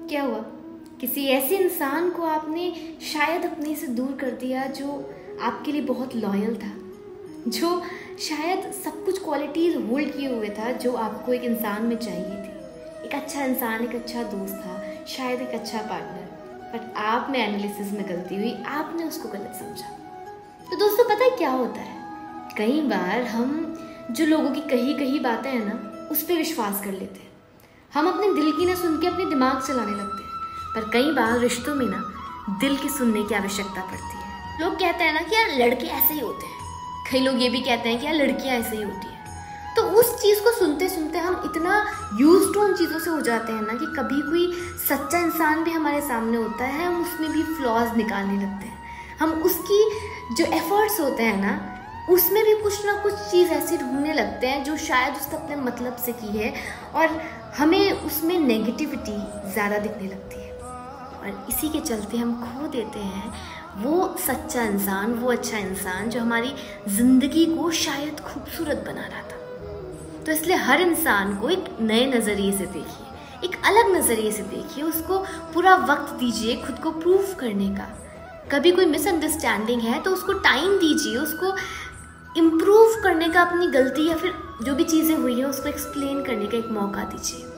क्या हुआ? किसी ऐसे इंसान को आपने शायद अपने से दूर कर दिया जो आपके लिए बहुत लॉयल था, जो शायद सब कुछ क्वालिटीज होल्ड किए हुए था जो आपको एक इंसान में चाहिए थी। एक अच्छा इंसान, एक अच्छा दोस्त था, शायद एक अच्छा पार्टनर, बट आप में एनालिसिस में गलती हुई, आपने उसको गलत समझा। तो दोस्तों पता है क्या होता है, कई बार हम जो लोगों की कही बातें हैं ना, उस पर विश्वास कर लेते हैं। हम अपने दिल की ना सुन के अपने दिमाग चलाने लगते हैं, पर कई बार रिश्तों में ना दिल की सुनने की आवश्यकता पड़ती है। लोग कहते हैं ना कि यार लड़के ऐसे ही होते हैं, कई लोग ये भी कहते हैं कि यार लड़कियां ऐसे ही होती हैं। तो उस चीज़ को सुनते सुनते हम इतना यूज्ड टू उन चीज़ों से हो जाते हैं ना कि कभी कोई सच्चा इंसान भी हमारे सामने होता है, हम उसमें भी फ्लॉज निकालने लगते हैं। हम उसकी जो एफर्ट्स होते हैं ना, उसमें भी कुछ ना कुछ चीज़ ऐसी ढूंढने लगते हैं जो शायद उसने अपने मतलब से की है, और हमें उसमें नेगेटिविटी ज़्यादा दिखने लगती है, और इसी के चलते हम खो देते हैं वो सच्चा इंसान, वो अच्छा इंसान जो हमारी ज़िंदगी को शायद खूबसूरत बना रहा था। तो इसलिए हर इंसान को एक नए नज़रिए से देखिए, एक अलग नज़रिए से देखिए, उसको पूरा वक्त दीजिए खुद को प्रूव करने का। कभी कोई मिसअंडरस्टैंडिंग है तो उसको टाइम दीजिए, उसको इम्प्रूव करने का, अपनी गलती या फिर जो भी चीज़ें हुई है उसको एक्सप्लेन करने का एक मौका दीजिए।